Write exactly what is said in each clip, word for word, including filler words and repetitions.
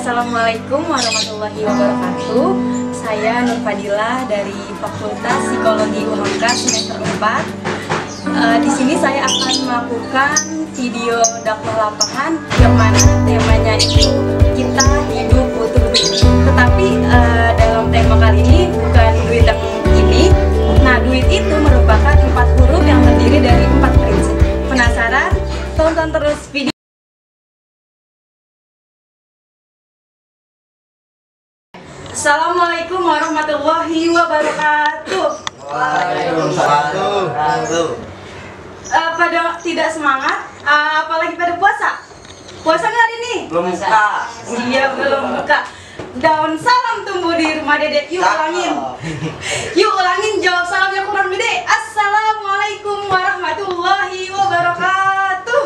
Assalamualaikum warahmatullahi wabarakatuh. Saya Nur Fadilah dari Fakultas Psikologi U H A M K semester empat. Uh, di sini saya akan melakukan video dakwah lapangan yang mana temanya itu kita hidup butuh duit. Tetapi uh, dalam tema kali ini bukan duit yang ini. Nah, duit itu merupakan empat huruf yang terdiri dari empat prinsip. Penasaran? Tonton terus video. Assalamualaikum warahmatullahi wabarakatuh. Waalaikumsalam. Uh, pada tidak semangat, uh, apalagi pada puasa. Puasa nggak hari ini? Belum buka. Iya, belum buka. Daun salam tumbuh di rumah Dede. Yuk ulangin. Yuk ulangin jawab salam yang kurang Dede. Assalamualaikum warahmatullahi wabarakatuh.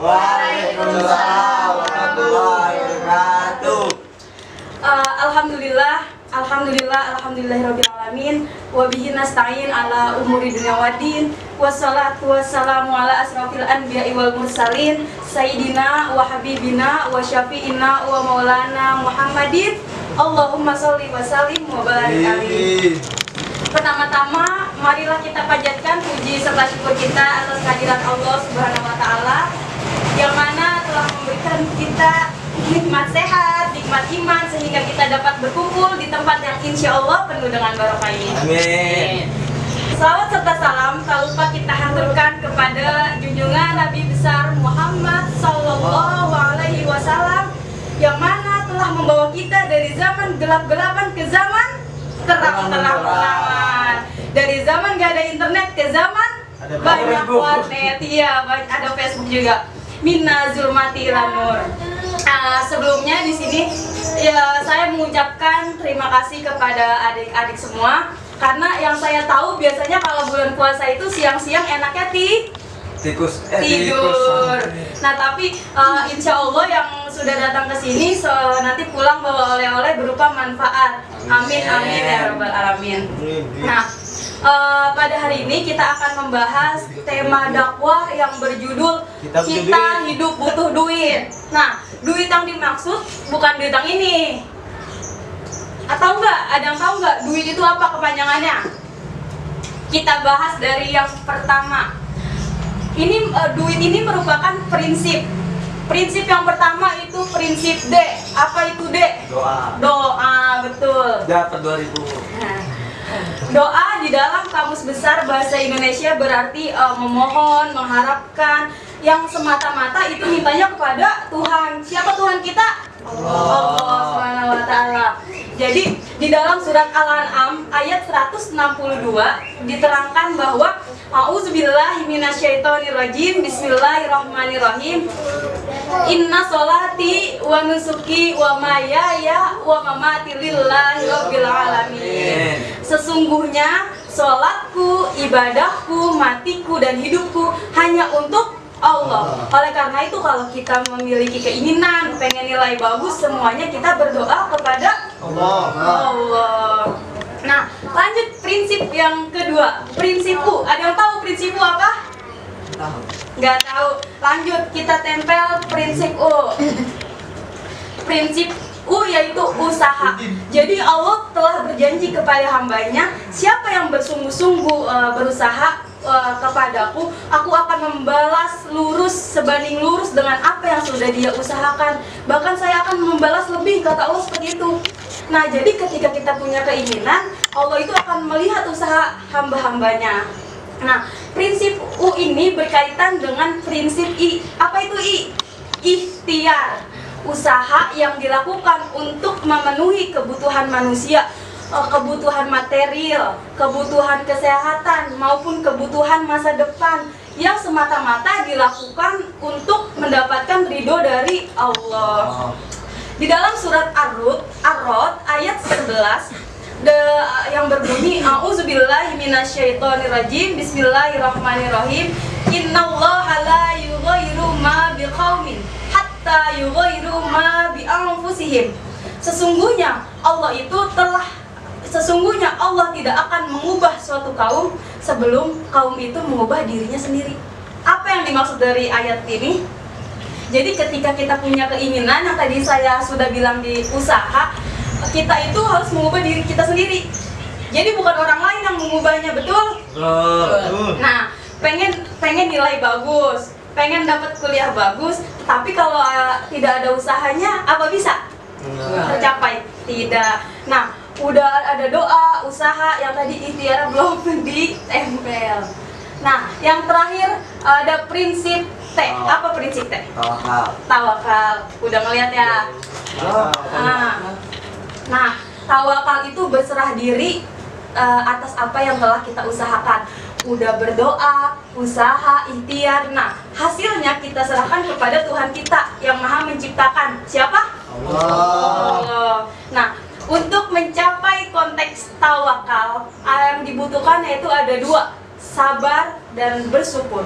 Waalaikumsalam warahmatullahi wabarakatuh. Uh, Alhamdulillah, Alhamdulillah, Alhamdulillahirabbil alamin. Wa bihi nasta'in ala umuri dunya waddin. Wassalatu wassalamu ala asrofil anbiya'i wal mursalin sayyidina wa habibina wa syafi'ina wa maulana Muhammadin. Allahumma sholli wa sallim wa barik alaihi. Pertama-tama, marilah kita panjatkan puji serta syukur kita atas kehadiran Allah Subhanahu wa taala yang mana telah memberikan kita nikmat sehat, nikmat iman sehingga kita dapat berkumpul di tempat yang insya Allah penuh dengan barokah ini. Amin. Salawat serta salam tak lupa kita haturkan kepada junjungan Nabi besar Muhammad Sallallahu Alaihi Wasallam yang mana telah membawa kita dari zaman gelap-gelapan ke zaman terang-terangan, dari zaman gak ada internet ke zaman ada banyak Facebook. warnet, iya ada Facebook juga. Minna zulmati ila nur. Uh, sebelumnya di sini ya saya mengucapkan terima kasih kepada adik-adik semua karena yang saya tahu biasanya kalau bulan puasa itu siang-siang enaknya ti Tikus eh, tidur. tikus. Nah tapi uh, insya Allah yang sudah datang ke sini so, nanti pulang bawa oleh-oleh berupa manfaat. Amin amin ya rabbal alamin. Nah uh, pada hari ini kita akan membahas tema dakwah yang berjudul Kita, kita hidup butuh duit. Nah duit yang dimaksud bukan duit yang ini. Atau enggak? Ada yang tahu enggak duit itu apa kepanjangannya? Kita bahas dari yang pertama. Ini uh, duit ini merupakan prinsip. Prinsip yang pertama itu prinsip D. Apa itu D? Doa. Doa, betul. Dapat dua ribu. Doa di dalam Kamus Besar Bahasa Indonesia berarti uh, memohon, mengharapkan, yang semata-mata itu mintanya kepada Tuhan. Siapa Tuhan kita? Allah, Allah Subhanahu wa taala. Jadi di dalam surat Al-An'am ayat seratus enam puluh dua diterangkan bahwa A'udzubillahi minasyaitonirrajim. Bismillahirrahmanirrahim. Inna sholati wa nusuki wa mayaya wa mamati lillahi rabbil alamin. Sesungguhnya sholatku, ibadahku, matiku dan hidupku hanya untuk Allah. Oleh karena itu kalau kita memiliki keinginan, pengen nilai bagus, semuanya kita berdoa kepada Allah. Allah. Nah, lanjut prinsip yang kedua, prinsip U. Ada yang tahu prinsip U apa? Nggak tahu. Lanjut, kita tempel prinsip U. Prinsip U yaitu usaha. Jadi Allah telah berjanji kepada hambanya, siapa yang bersungguh-sungguh uh, berusaha uh, kepadaku, aku akan membalas lurus sebanding lurus dengan apa yang sudah dia usahakan. Bahkan saya akan membalas lebih, kata Allah seperti itu. Nah, jadi ketika kita punya keinginan, Allah itu akan melihat usaha hamba-hambanya. Nah, prinsip U ini berkaitan dengan prinsip I. Apa itu I? Ikhtiar. Usaha yang dilakukan untuk memenuhi kebutuhan manusia, kebutuhan material, kebutuhan kesehatan, maupun kebutuhan masa depan yang semata-mata dilakukan untuk mendapatkan ridho dari Allah. Di dalam surat Ar-Rod, Ar-Rod ayat sebelas de, yang berbunyi A'udzubillahi minasyaitonirrajim. Bismillahirrahmanirrahim. Innallaha la yughayyiru ma biqaumin hatta yughayyiru ma bi anfusihim. Sesungguhnya Allah itu telah sesungguhnya Allah tidak akan mengubah suatu kaum sebelum kaum itu mengubah dirinya sendiri. Apa yang dimaksud dari ayat ini? Jadi ketika kita punya keinginan yang tadi saya sudah bilang di usaha, kita itu harus mengubah diri kita sendiri. Jadi bukan orang lain yang mengubahnya, betul? Betul. Nah, pengen pengen nilai bagus, pengen dapat kuliah bagus, tapi kalau uh, tidak ada usahanya, apa bisa tercapai? Tidak. Nah, udah ada doa, usaha yang tadi ikhtiar belum ditempel. Nah, yang terakhir ada prinsip T. Apa prinsip T? Tawakal. Tawakal. Udah ngeliat ya? Nah, nah tawakal itu berserah diri uh, atas apa yang telah kita usahakan. Udah berdoa, usaha, ikhtiar. Nah, hasilnya kita serahkan kepada Tuhan kita yang Maha Menciptakan. Siapa? Allah. Nah, untuk mencapai konteks tawakal, yang dibutuhkan yaitu ada dua, sabar dan bersyukur.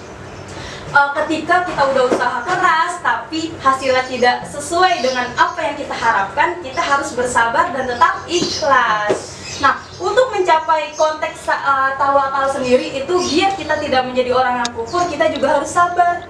Uh, ketika kita udah usaha keras tapi hasilnya tidak sesuai dengan apa yang kita harapkan, kita harus bersabar dan tetap ikhlas. Nah, untuk mencapai konteks uh, tawakal sendiri itu biar kita tidak menjadi orang yang kufur, kita juga harus sabar.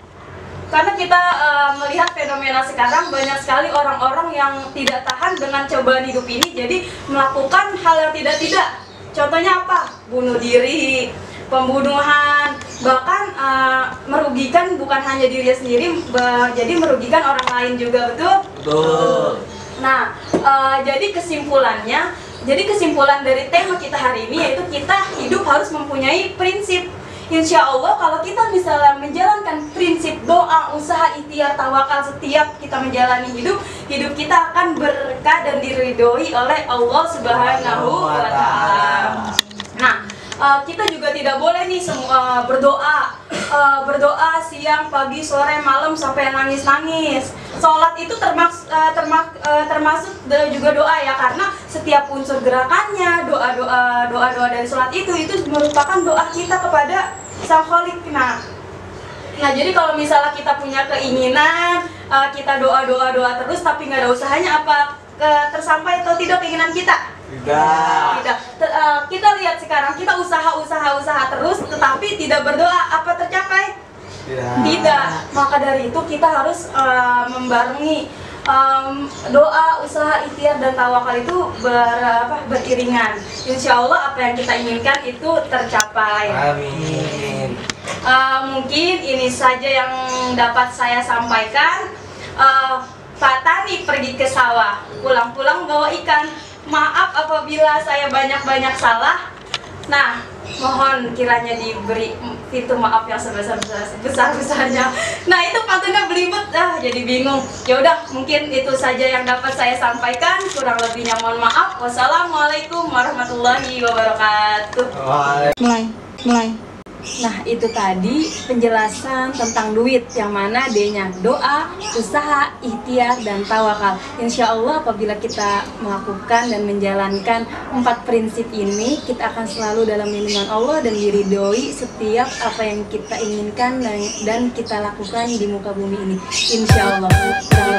Karena kita uh, melihat fenomena sekarang banyak sekali orang-orang yang tidak tahan dengan cobaan hidup ini, jadi melakukan hal yang tidak-tidak. Contohnya apa? Bunuh diri, pembunuhan, bahkan uh, merugikan bukan hanya dirinya sendiri, jadi merugikan orang lain juga, betul? Betul. Nah, uh, jadi kesimpulannya, jadi kesimpulan dari tema kita hari ini yaitu kita hidup harus mempunyai prinsip. Insya Allah kalau kita misalnya menjalankan prinsip doa, usaha, ikhtiar, tawakal setiap kita menjalani hidup, hidup kita akan berkah dan diridhoi oleh Allah Subhanahu wa Ta'ala. Nah, Uh, kita juga tidak boleh nih semua berdoa uh, berdoa siang, pagi, sore, malam sampai nangis-nangis. Sholat itu termaks, uh, termak, uh, termasuk juga doa ya, karena setiap unsur gerakannya, doa-doa doa-doa dari sholat itu itu merupakan doa kita kepada Sang Khalik. Nah, nah jadi kalau misalnya kita punya keinginan, uh, kita doa-doa-doa terus tapi nggak ada usahanya, apa ke, tersampai atau tidak keinginan kita? Tidak. Tidak. T- uh, kita lihat sekarang kita usaha-usaha-usaha terus tetapi tidak berdoa, apa tercapai? Tidak. Tidak. Maka dari itu kita harus uh, membarengi um, doa, usaha, ikhtiar dan tawakal itu ber, apa, beriringan. Insya Allah apa yang kita inginkan itu tercapai. Amin. Uh, mungkin ini saja yang dapat saya sampaikan. Uh, Pak Tani pergi ke sawah, pulang-pulang bawa ikan. Maaf apabila saya banyak-banyak salah. Nah, mohon kiranya diberi pintu maaf yang sebesar-besarnya. Nah, itu pantunnya belibet, ah jadi bingung. Ya udah, mungkin itu saja yang dapat saya sampaikan. Kurang lebihnya mohon maaf. Wassalamualaikum warahmatullahi wabarakatuh. Mulai, mulai. Nah, itu tadi penjelasan tentang duit, yang mana D-nya doa, usaha, ikhtiar, dan tawakal. Insya Allah apabila kita melakukan dan menjalankan empat prinsip ini, kita akan selalu dalam lindungan Allah dan diridhoi setiap apa yang kita inginkan dan, dan kita lakukan di muka bumi ini. Insya Allah.